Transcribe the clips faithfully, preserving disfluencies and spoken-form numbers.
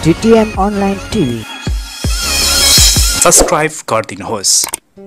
GTM online TV subscribe गरिदिनुहोस्।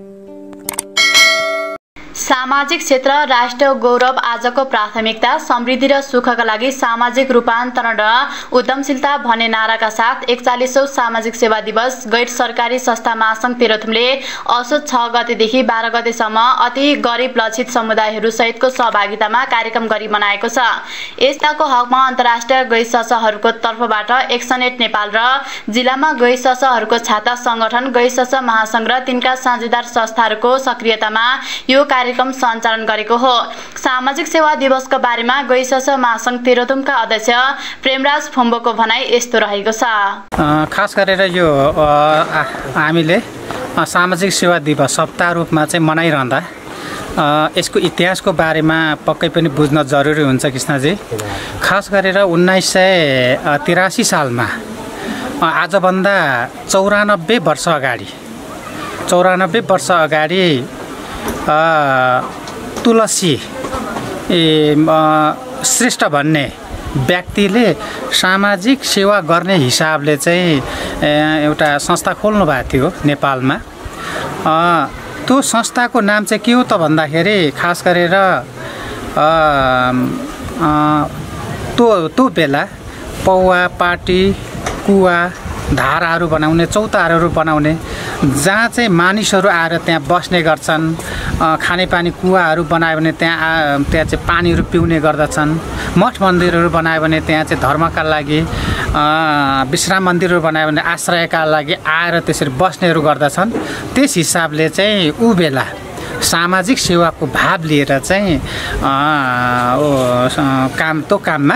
सामाजिक क्षेत्र राष्ट्र गौरव आजको प्राथमिकता समृद्धि र सुखका लागि सामाजिक रूपान्तरण र उद्यमशीलता भन्ने नाराका साथ एकचालीसौं सामाजिक सेवा दिवस गैर सरकारी संस्था महासंघ तेह्रथुमले असोज छ गतेदेखि बाह्र गतेसम्म अति गरिब लक्षित समुदायहरू सहितको सहभागितामा कार्यक्रम गरी मनाएको छ। यसताको हकमा अन्तर्राष्ट्रिय गैर-संस्थाहरूको तर्फबाट एक्सनेट नेपाल र जिल्लामा गैर-संस्थाहरूको छाता संगठन गैर-संस्था महासंघ र तिनका साझेदार संस्थाहरूको सक्रियतामा यो कार्यक्रम सञ्चालन गरेको हो। सामाजिक सेवा दिवसको बारेमा गैर-संस्था महासंघ तेह्रथुमका अध्यक्ष प्रेमराज फुम्बोको भनाई यस्तो रहेको छ। खास गरेर यो हामीले सामाजिक सेवा दिवस सप्ताह रूपमा चाहिँ मनाइरहँदा यसको इतिहासको बारेमा पक्कै पनि बुझ्न जरुरी हुन्छ कृष्णजी। खास गरेर उन्नाइस सय तिरासी सालमा आजभन्दा चौरानब्बे वर्ष अगाडि चौरानब्बे वर्ष अगाडि तुलसी श्रेष्ठ भन्ने व्यक्तिले सामाजिक सेवा गर्ने हिसाबले चाहिँ एउटा संस्था खोल्नु भएको थियो नेपालमा। त्यो संस्थाको नाम चाहिँ के हो त भन्दाखेरि खास गरेर त्यो त्यो बेला पौवा पाटी कुवा धाराहरू बनाउने चौताराहरू बनाउने जहाँ चाहिँ मानिसहरू आएर त्यहाँ बस्ने गर्छन्। खानेपानी कुवाहरू बनायो भने त्यहाँ त्यहाँ चाहिँ पानीहरू पिउने गर्दछन्। मठ मन्दिरहरू बनायो भने त्यहाँ चाहिँ धर्मका लागि विश्राम मन्दिरहरू बनायो भने आश्रयका लागि आएर त्यसरी बस्नेहरू गर्दछन्। त्यस हिसाबले चाहिँ ऊ बेला सामाजिक सेवाको भाव लिएर चाहिँ काम त्यो काममा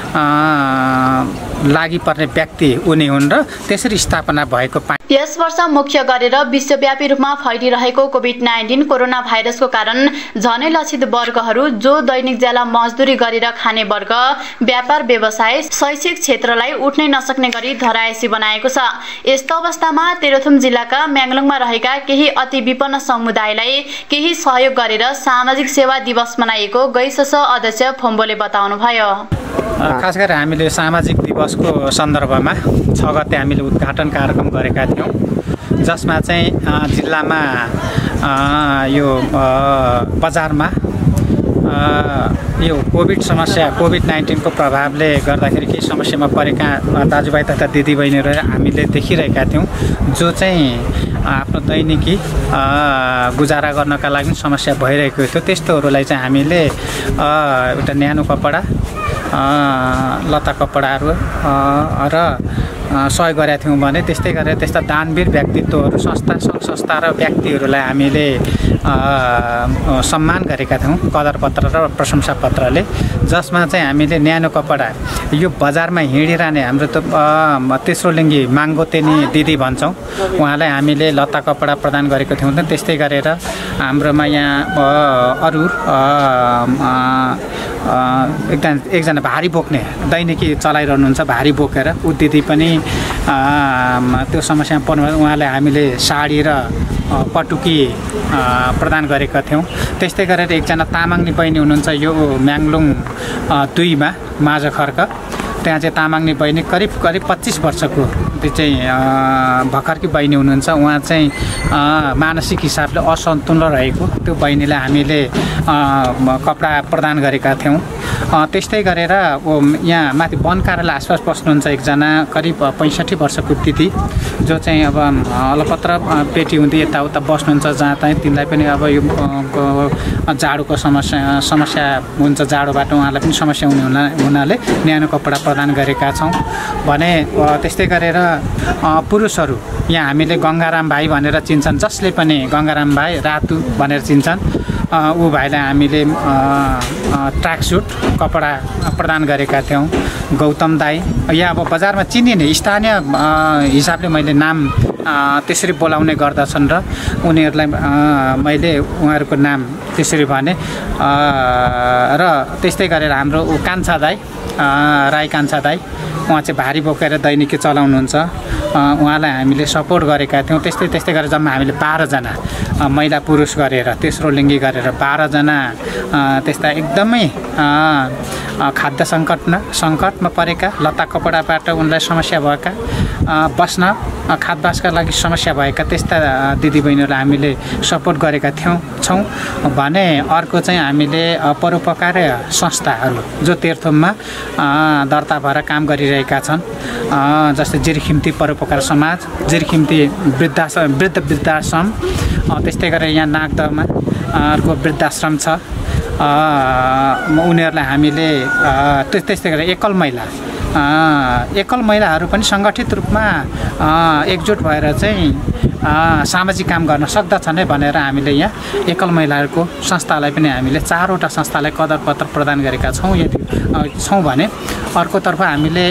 लागि पर्ने व्यक्ति उनी हुन् र त्यसरी स्थापना भएको पाइन्छ। यस वर्ष मुख्य गरेर विश्वव्यापी रूपमा फैलिरहेको कोभिड नाइन्टीन कोरोना भाइरसको कारण झनै लक्षित वर्गहरू जो दैनिक ज्याला मजदुरी गरेर खाने वर्ग व्यापार व्यवसाय शैक्षिक क्षेत्रलाई उठ्नै नसक्ने गरी धरायसी बनाएको छ। यस्तो अवस्थामा तेह्रथुम जिल्लाका म्याङ्लोङमा रहेका केही अति विपन्न समुदायलाई केही सहयोग गरेर सामाजिक सेवा दिवस मनाइएको गैर-संस्था अध्यक्ष फोम्बोले बताउनुभयो। खास गरेर हामीले सामाजिक दिवसको सन्दर्भमा छ गते हामीले उद्घाटन कार्यक्रम गरेका थियौँ, जसमा चाहिँ जिल्लामा यो बजारमा यो कोभिड समस्या कोभिड नाइन्टिनको प्रभावले गर्दाखेरि केही समस्यामा परेका दाजुभाइ तथा दिदीबहिनीहरू हामीले देखिरहेका थियौँ, जो चाहिँ आफ्नो दैनिकी गुजारा गर्नका लागि समस्या भइरहेको थियो। त्यस्तोहरूलाई चाहिँ हामीले एउटा न्यानो कपडा लत्ता कपडाहरू र सहयोग गरेका थियौँ भने त्यस्तै गरेर त्यस्ता दानवीर व्यक्तित्वहरू संस्था सङ्घ संस्था र व्यक्तिहरूलाई हामीले सम्मान गरेका थियौँ कदर पत्र र प्रशंसा पत्रले, जसमा चाहिँ हामीले न्यानो कपडा यो बजारमा हिँडिरहने हाम्रो त तेस्रो लिङ्गी माङ्गोतेनी दिदी भन्छौँ, उहाँलाई हामीले लत्ता कपडा प्रदान गरेको थियौँ। त्यस्तै गरेर हाम्रोमा यहाँ अरू एकजना एकजना भारी बोक्ने दैनिकी चलाइरहनुहुन्छ, भारी बोकेर ऊ दिदी पनि त्यो समस्यामा पर्नु उहाँलाई हामीले साडी र पटुकी प्रदान गरेका थियौँ। त्यस्तै गरेर एकजना तामाङनी बहिनी हुनुहुन्छ यो म्याङ्लोङ दुईमा माझा खर्क, त्यहाँ चाहिँ तामाङनी बहिनी करिब करिब पच्चिस वर्षको त्यो चाहिँ भर्खरकी बहिनी हुनुहुन्छ। उहाँ चाहिँ मानसिक हिसाबले असन्तुलन रहेको त्यो बहिनीलाई हामीले कपडा प्रदान गरेका थियौँ। त्यस्तै गरेर यहाँ माथि वन कार्यालय आसपास बस्नुहुन्छ एकजना करिब पैँसठी वर्षको दिदी, जो चाहिँ अब अलपत्र पेटी हुँदै यताउता बस्नुहुन्छ, जहाँ चाहिँ तिनलाई पनि अब यो जाडोको समस्या समस्या हुन्छ, जाडोबाट उहाँलाई पनि समस्या हुने हुनाले न्यानो कपडा प्रदान गरेका छौँ भने। त्यस्तै गरेर पुरुषहरू यहाँ हामीले गङ्गाराम भाइ भनेर चिन्छन्, जसले पनि गङ्गाराम भाइ रातु भनेर चिन्छन्, ऊ भाइलाई हामीले ट्र्याकसुट कपडा प्रदान गरेका थियौँ। गौतम दाई या अब बजारमा चिनिने स्थानीय हिसाबले मैले नाम त्यसरी बोलाउने गर्दछन् र उनीहरूलाई मैले उहाँहरूको नाम त्यसरी भने। र त्यस्तै गरेर हाम्रो कान्छा दाई राई कान्छा दाई, उहाँ चाहिँ भारी बोकेर दैनिकी चलाउनुहुन्छ। उहाँलाई हामीले सपोर्ट गरेका थियौँ। त्यस्तै त्यस्तै गरेर जम्मा हामीले बाह्रजना महिला पुरुष गरेर तेस्रो लिङ्गी गरेर बाह्रजना त्यस्ता एकदमै खाद्य सङ्कटमा सङ्कटमा परेका, लत्ता कपडाबाट उनलाई समस्या भएका, बस्न खादबासका लागि समस्या भएका त्यस्ता दिदीबहिनीहरूलाई हामीले सपोर्ट गरेका थियौँ छौँ भने अर्को चाहिँ हामीले परोपकार संस्थाहरू जो तेर्थुममा दर्ता भएर काम गरिरहेका छन्, जस्तै जिरखिम्ती परोपकार समाज, जिरखिम्ती वृद्धाश्रम वृद्ध वृद्धाश्रम, त्यस्तै गरेर यहाँ नागदहमा अर्को वृद्धाश्रम छ। उनीहरूलाई हामीले त्यस्तै गरेर एकल महिला एकल महिलाहरू पनि सङ्गठित रूपमा एकजुट भएर चाहिँ सामाजिक काम गर्न सक्दछन् है भनेर हामीले यहाँ एकल महिलाहरूको संस्थालाई पनि हामीले चारवटा संस्थालाई कदरपत्र प्रदान गरेका छौँ। यदि छौँ भने अर्कोतर्फ हामीले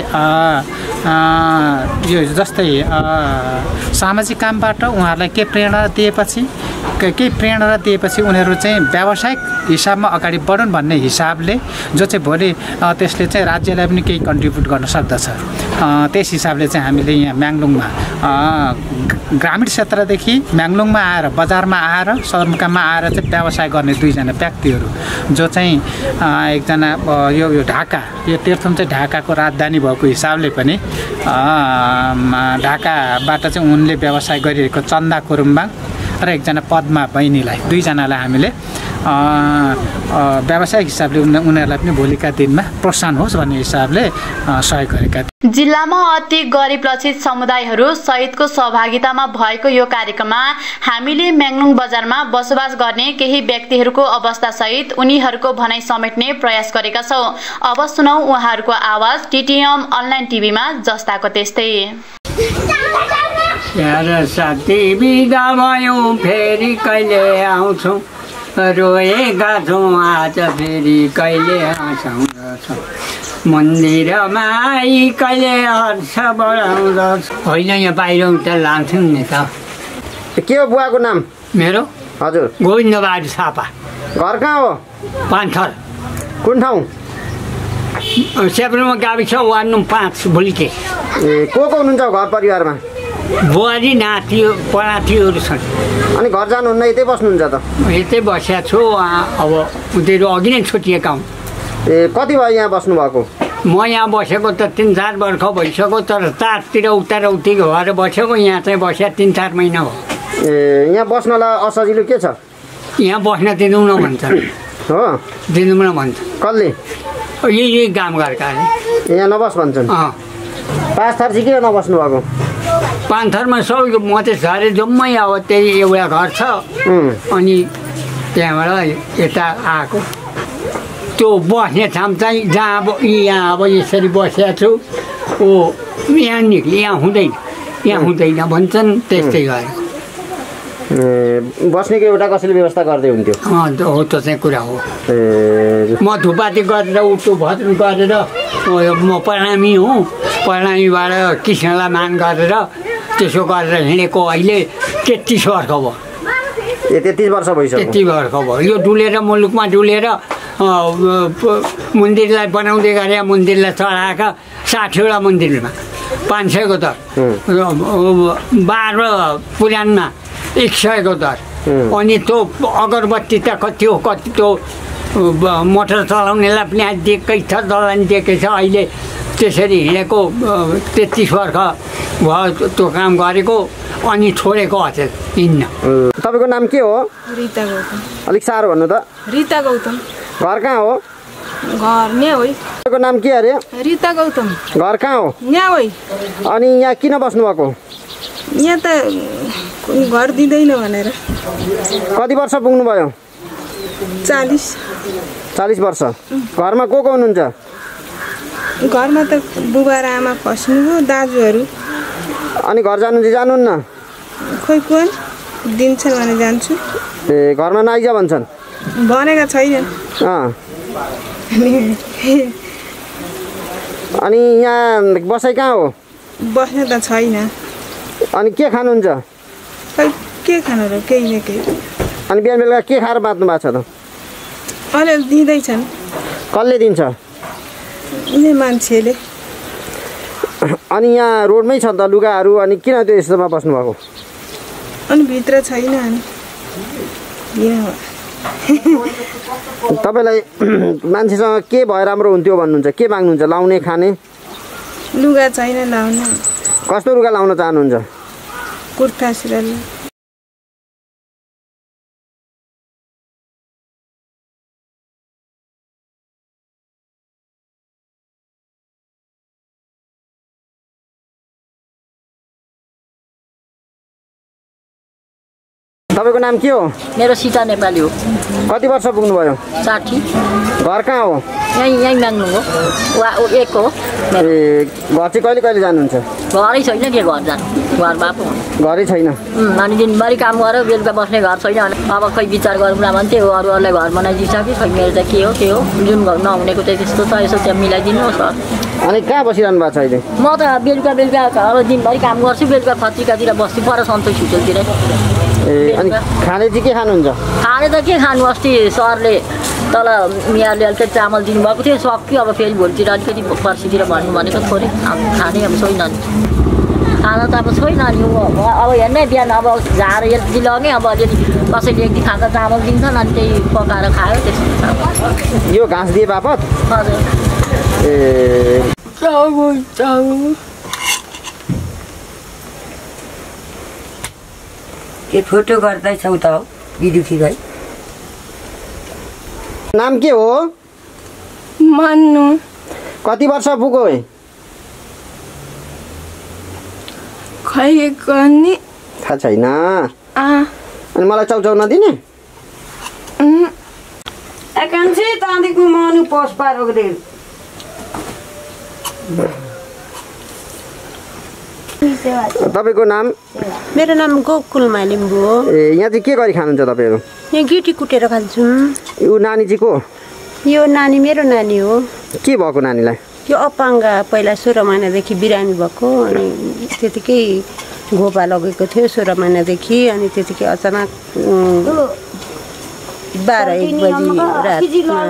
यो जस्तै सामाजिक कामबाट उहाँहरूलाई के प्रेरणा दिएपछि केही प्रेरणा दिएपछि उनीहरू चाहिँ व्यावसायिक हिसाबमा अगाडि बढुन् भन्ने हिसाबले जो चाहिँ भोलि त्यसले चाहिँ राज्यलाई पनि केही कन्ट्रिब्युट गर्न सक्दछ। त्यस हिसाबले चाहिँ हामीले यहाँ म्याङ्लुङमा ग्रामीण क्षेत्रदेखि म्याङ्लुङमा आएर बजारमा आएर सदरमुकाममा आएर चाहिँ व्यवसाय गर्ने दुईजना व्यक्तिहरू जो चाहिँ एकजना यो यो ढाका यो तेर्थुम चाहिँ ढाकाको राजधानी भएको हिसाबले पनि ढाकाबाट चाहिँ उनले व्यवसाय गरिरहेको चन्दा कुरुम्बाङ र एकजना पद्मा बहिनीलाई दुईजनालाई हामीले व्यावसायिक हिसाबले उनीहरूलाई पनि भोलिका दिनमा प्रोत्साहन होस् भन्ने हिसाबले सहयोग गरेका थिए। जिल्लामा अति गरिब लक्षित समुदायहरू सहितको सहभागितामा भएको यो कार्यक्रममा हामीले म्याङ्लुङ बजारमा बसोबास गर्ने केही व्यक्तिहरूको अवस्था सहित उनीहरूको भनाइ समेट्ने प्रयास गरेका छौँ। अब सुनौ उहाँहरूको आवाज टिटिएम अनलाइन टिभीमा जस्ताको त्यस्तै। यार साथी बिदा भयौँ फेरि कहिले आउँछौँ, रोएका छौँ आज फेरि कहिले आउँछौँ, मन्दिरमा आई कहिले हर्ष बढाउँदछ। होइन यहाँ बाहिर उता लान्छौँ नि त। के हो बुवाको नाम? मेरो हजुर गोविन्द बहादुर थापा। घर कहाँ हो? पान्थर। कुन ठाउँ? सेप्रेमा गाविस वार्ड नम्बर पाँच भुल्के। ए को को हुनुहुन्छ घर परिवारमा? बुहारी नाति परातीहरू छन्। अनि घर जानुहुन्न, यतै बस्नुहुन्छ त? यतै बसेको छु। अब उनीहरू अघि नै छुटिएका हुन्। ए कति भयो यहाँ बस्नुभएको? म यहाँ बसेको त तिन चार वर्ष भइसक्यो, तर तारतिर उता र उति भएर बसेको। यहाँ चाहिँ बस्या तिन चार महिना हो। ए यहाँ बस्नलाई असजिलो के छ? यहाँ बस्न दिँदैनौँ न भन्छ। हो दिँदैनौँ न भन्छ। कसले? यही यही काम गरेकाले यहाँ नबस भन्छन्। अँ पाँच थर चाहिँ किन नबस्नु भएको? पान्थरमा सबै म चाहिँ झरे जम्मै अब त्यही एउटा घर छ। अनि त्यहाँबाट यता आएको त्यो बस्ने ठाउँ चाहिँ जहाँ अब यहाँ अब यसरी बसेको छु ओ यहाँ निक्ली यहाँ हुँदैन यहाँ हुँदैन भन्छन्। त्यस्तै गरेको बस्नेको एउटा कसैले व्यवस्था गर्दै हुन्थ्यो। अँ हो त्यो चाहिँ कुरा हो। ए म धुपाती गरेर उठु भद्र गरेर म प्रणामी हुँ। प्रणामीबाट कृष्णलाई मान गरेर त्यसो गरेर हिँडेको अहिले तेत्तिस वर्ष भयो। ए तेत्तिस वर्ष भइसक्यो। तेत्तिस वर्ष भयो। यो डुलेर मुलुकमा डुलेर मन्दिरलाई बनाउँदै गरे, मन्दिरलाई चढाएका साठीवटा मन्दिरमा पाँच सयको दर, बाह्र पुराणमा एक सयको दर। अनि त्यो अगरबत्ती त कति हो, कति त्यो मोटर चलाउनेलाई पनि आज दिएकै छ, दलानी दिएकै छ। अहिले त्यसरी हिँडेको तेत्तिस वर्ष भयो त्यो काम गरेको। अनि छोडेको अचेल हिँड्न। तपाईँको नाम के हो? रिता गौतम। अलिक साह्रो भन्नु त। रिता गौतम। घर कहाँ हो? घर यहाँ हो। तपाईँको नाम के अरे? रिता गौतम। घर कहाँ हो? यहाँ हो। अनि यहाँ किन बस्नुभएको? यहाँ त घर दिँदैन भनेर। कति वर्ष पुग्नुभयो? चालिस। चालिस वर्ष। घरमा को को हुनुहुन्छ? घरमा त बुबा र आमा खस्नुभयो, दाजुहरू। अनि घर जानु चाहिँ जानुहुन्न? खोइ कोही दिन्छन् भने जान्छु। ए घरमा नआइज भन्छन्? भनेका छैनन्। अँ अनि यहाँ बसाइ कहाँ हो? बस्न त छैन। अनि के खानुहुन्छ? खै के खानु र केही न केही। अनि बिहान बेलुका के खाएर बाँच्नु भएको छ त? अलिअलि दिँदैछन्। कसले दिन्छ? यिनै मान्छेले। अनि यहाँ रोडमै छ त लुगाहरू, अनि किन त्यो यस्तोमा बस्नुभएको? अनि भित्र छैन अनि तपाईँलाई मान्छेसँग के भए राम्रो हुन्थ्यो भन्नुहुन्छ? के माग्नुहुन्छ? लाउने खाने? लुगा छैन लाउन। कस्तो लुगा लाउन चाहनुहुन्छ? कुर्ता सुरुवाल। तपाईँको नाम के हो? मेरो सीता नेपाली हो। कति वर्ष पुग्नुभयो? साठी। घर कहाँ हो? यहीँ यहीँ माग्नु हो। वा एक हो। ए घर चाहिँ कहिले कहिले जानुहुन्छ? घरै छैन के घर जानु, घर बापो घरै छैन। अनि दिनभरि काम गरेर बेलुका बस्ने घर छैन। अब खै विचार गरौँला भन्थे, अरू अरूलाई घर बनाइदिइसक्यो। खै मेरो चाहिँ के हो के हो, जुन घर नहुनेको चाहिँ त्यस्तो छ, यसो त्यहाँ मिलाइदिनुहोस्। अनि कहाँ बसिरहनु भएको छ अहिले? म त बेलुका बेलुका अब दिनभरि काम गर्छु, बेलुका खत्रीकातिर बस्छु पर सन्तोष होटलतिर। ए अनि खाने चाहिँ के खानुहुन्छ? खाने त के खानु, अस्ति सरले तल मियाले अलिकति चामल दिनुभएको थियो, सक्यो। अब फेरि भोलितिर अलिकति पर्सितिर भन्नु भनेको थोरै। अब खाने अब छैन नि, खाना त अब छैन नि। अब हेर्ने बिहान अब झार यति लगेँ, अब अलिअलि कसैले एक दिन खाँदा चामल दिन्छन्, अनि त्यही पकाएर खायो त्यस्तो। यो घाँस दिए बापत? हजुर। ए चाउ चाउ के फोटो गर्दैछौ त बिदुखी भाइ? नाम के हो? मान्नु। कति वर्ष पुग्यो? खै गर्ने थाहा छैन। अनि मलाई चाउचाउ नदिने? एकांशी ताँदेखि मनु पोस पारेको दे। तपाईँको नाम? मेरो नाम गोकुलमा लिम्बू हो। ए यहाँ चाहिँ के गरी खानुहुन्छ तपाईँहरू? यहाँ गिटी कुटेर खान्छौँ। यो नानी चाहिँ को? यो नानी मेरो नानी हो। के भएको नानीलाई? यो अपाङ्गा पहिला सोह्र महिनादेखि बिरामी भएको, अनि त्यतिकै घोपा लगेको थियो सोह्र महिनादेखि। अनि त्यतिकै अचानक बाह्र एक बजी रातमा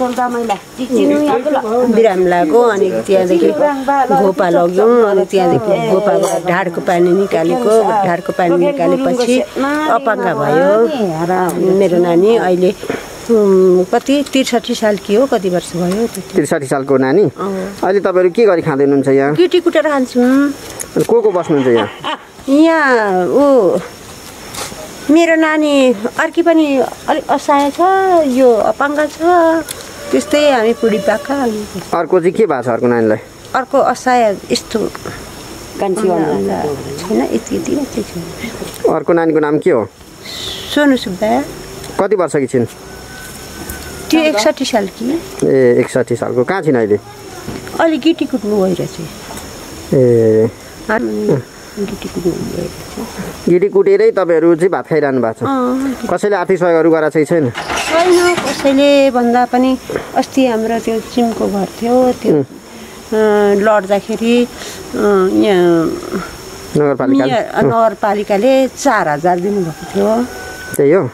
बिरामी लाग्यो। अनि त्यहाँदेखि घोपा लग्यौँ। अनि त्यहाँदेखि घोपाबाट ढाडको पानी निकालेको, ढाडको पानी निकालेपछि अपाङ्गा भयो मेरो नानी। अहिले कति त्रिसठी सालकी हो, कति वर्ष भयो? त्रिसठी सालको नानी। अहिले तपाईँहरू के गरी खाँदै हुनुहुन्छ यहाँ? गिटी कुटेर खान्छौँ। को को बस्नुहुन्छ यहाँ? यहाँ ऊ मेरो नानी अर्की पनि अलिक असहाय छ, यो अपाङ्गा छ, त्यस्तै हामी बुढी पाका। अर्को चाहिँ के भएको छ अर्को नानीलाई? अर्को असहाय यस्तो कान्छी छैन, यति यति यति छ। अर्को नानीको नाम के हो? सोनु सुब्बा। कति वर्षकी छिन्? त्यो एकसाठी सालकी। ए एकसाठी सालको। कहाँ छिन् अहिले? अहिले गिटी कुट्नु गइरहेछ। ए गिटी कुट्नु गइरहेछ। गिटी कुटेरै तपाईँहरू चाहिँ भात खाइरहनु भएको छ? कसैले आर्थिक सहयोगहरू गरेर चाहिँ छैन? छैन कसैले भन्दा पनि। अस्ति हाम्रो त्यो चिमको घर थियो, त्यो लड्दाखेरि यहाँ नगरपालिका नगरपालिकाले चार हजार दिनुभएको थियो। त्यही हो।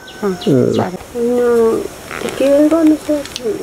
के गर्नु छ?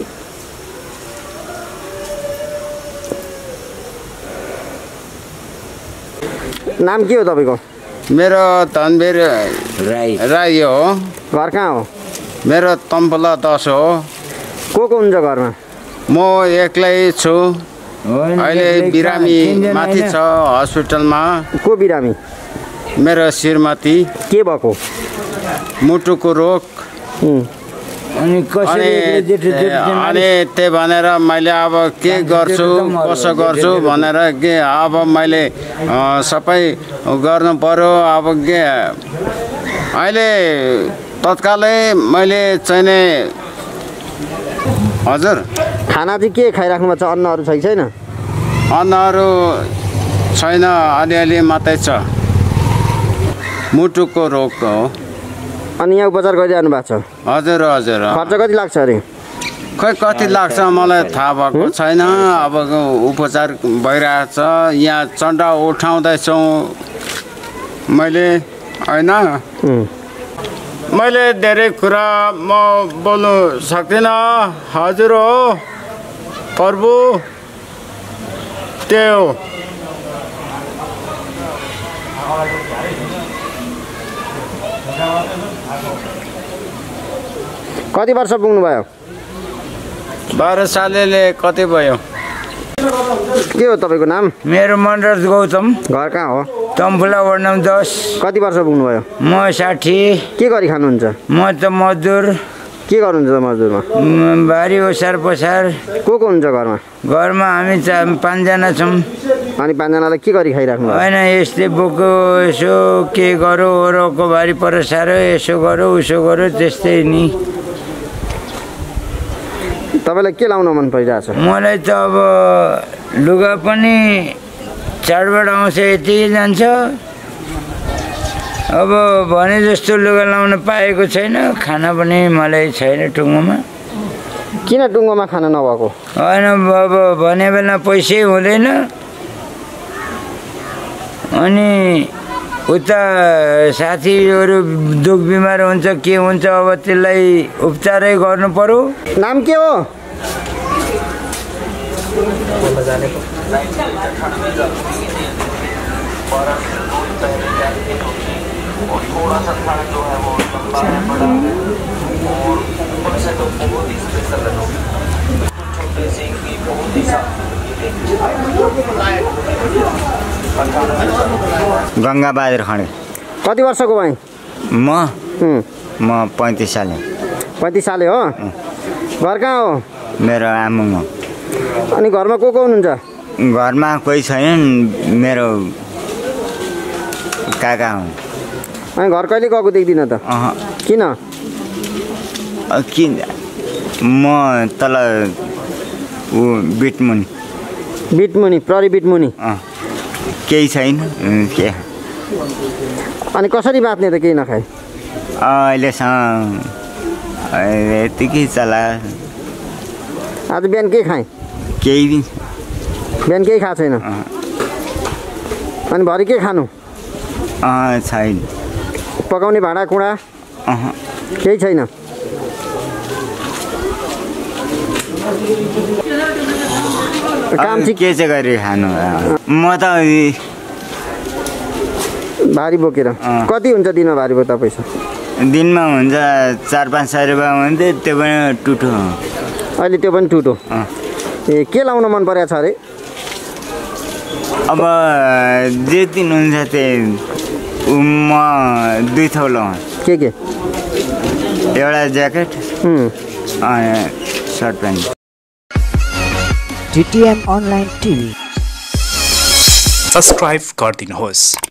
नाम के हो तपाईँको? मेरो धनवीर राई राई हो। घर कहाँ हो? मेरो तम्पला दस हो। को को हुन्छ घरमा? म एक्लै छु। अहिले बिरामी माथि छ हस्पिटलमा। को बिरामी? मेरो श्रीमती। के भएको? मुटुको रोग। अनि अनि त्यही भनेर मैले अब के गर्छु कसो गर्छु भनेर के अब मैले सबै गर्नु पर्यो। अब के अहिले तत्कालै मैले चाहिने। हजुर खाना चाहिँ के खाइराख्नु भएको छ? अन्नहरू छ कि छैन? अन्नहरू छैन, अलिअलि मात्रै छ। मुटुको रोग हो। अनि यहाँ उपचार गरिरहनु भएको छ? हजुर हजुर। खर्च कति लाग्छ अरे? खै कति लाग्छ मलाई थाहा भएको छैन। अब उपचार भइरहेछ। यहाँ चन्डा उठाउँदैछौँ मैले, होइन? मैले धेरै कुरा म बोल्नु सक्दिनँ। हजुर हो प्रभु, त्यही हो। कति वर्ष पुग्नुभयो? बाह्र सालले कति भयो? के हो तपाईँको नाम? मेरो मनराज गौतम। घर कहाँ हो? तम्फुला वार्ड नम्बर दस। कति वर्ष पुग्नुभयो? म साठी। के गरी खानुहुन्छ? म त मजदुर। के गर्नुहुन्छ त मजदुरमा? बारी ओसार पसार। को को हुन्छ घरमा? घरमा हामी पाँचजना छौँ। अनि पाँचजनालाई के गरी खाइराख्नु? होइन यस्तै बोको यसो के गरौँ ओरोको बारी पर साह्रो यसो गरौँ उसो गरौँ त्यस्तै नि। तपाईँलाई के लाउन मन परिरहेछ? मलाई त अब लुगा पनि चाडबाड आउँछ यति जान्छ। अब भने जस्तो लुगा लाउन पाएको छैन। खाना पनि मलाई छैन टुङ्गोमा। किन टुङ्गोमा खाना नभएको? होइन अब भने बेला पैसै हुँदैन। अनि उता साथीहरू दुख बिमार हुन्छ के हुन्छ अब त्यसलाई उपचारै गर्नु पर्यो। नाम के हो? गङ्गाबहादुर खँडे। कति वर्षको भाइ? म म पैँतिस साले। पैँतिस साले हो? घर कहाँ हो? मेरो आमुङ हो। अनि घरमा को को हुनुहुन्छ? घरमा कोही छैन, मेरो काका हुन्। अनि घर कहिले गएको देख्दिनँ त? किन? किन म तल ऊ बिटमुनि। बिटमुनि प्रहरी बिटमुनि केही छैन के। अनि कसरी बाँच्ने त केही नखाए? अहिलेसम्म यतिकै चला। आज बिहान के खाएँ? केही बिहान केही खाएको छैन? अनि भरे के खानु? छैन। पकाउने भाँडा कुँडा केही छैन? काम चाहिँ के चाहिँ गरी खानु? म त भारी बोकेर। कति हुन्छ दिनमा भारी बोक्दा पैसा? दिनमा हुन्छ चार पाँच सय रुपियाँ हुन्थ्यो, त्यो पनि टुटो। अहिले त्यो पनि टुटो? ए के लाउन मन परेको छ अरे? अब जे दिनुहुन्छ त्यही म दुई थौ लाउँ। के के? एउटा ज्याकेट अनि shirt pant. TTM online TV subscribe गरिदिनुहोस्।